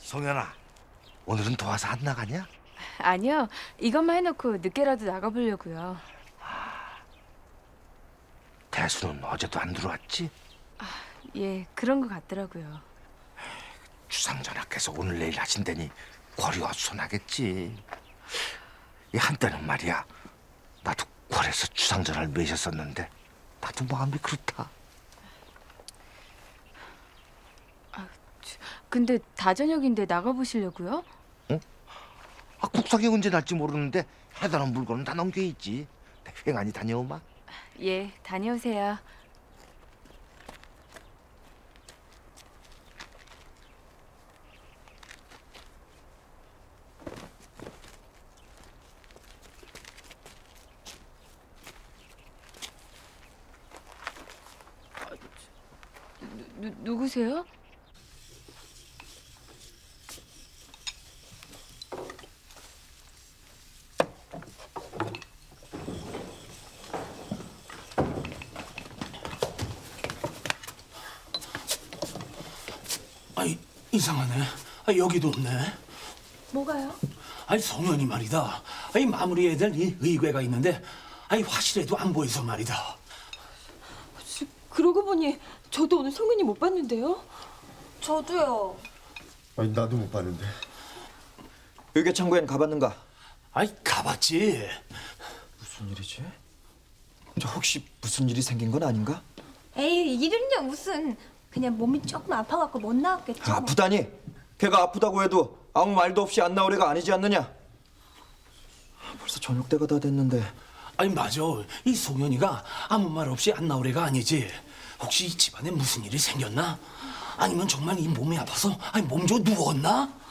송현아, 오늘은 도와서 안 나가냐? 아니요. 이것만 해놓고 늦게라도 나가보려고요. 대수는 어제도 안 들어왔지? 예, 그런 것 같더라고요. 주상전하께서 오늘 내일 하신다니 궐이 어수선하겠지. 이 한때는 말이야, 나도 궐에서 주상전하를 매셨었는데 나도 마음이 그렇다. 근데 다저녁인데 나가보시려고요? 응? 국상이 언제 날지 모르는데 해달라는 물건은 다 넘겨있지. 횡하니 다녀오마. 예, 다녀오세요. 누구세요? 아이, 이상하네. 여기도 없네. 뭐가요? 아이, 송현이 말이다. 아이, 마무리해야 될 이 의궤가 있는데 화실에도 안 보여서 말이다. 그러고 보니 저도 오늘 성은이 못 봤는데요. 저도요. 아니 나도 못 봤는데. 의궤 창고엔 가봤는가? 아이, 가봤지. 무슨 일이지? 저 혹시 무슨 일이 생긴 건 아닌가? 에이, 일은요 무슨. 그냥 몸이 조금 아파갖고 못 나왔겠죠. 아프다니? 걔가 아프다고 해도 아무 말도 없이 안 나오래가 아니지 않느냐? 벌써 저녁 때가 다 됐는데. 아니, 맞아. 이 송현이가 아무 말 없이 안 나오래가 아니지. 혹시 이 집안에 무슨 일이 생겼나? 아니면 정말 이 몸이 아파서 몸 좀 누웠나?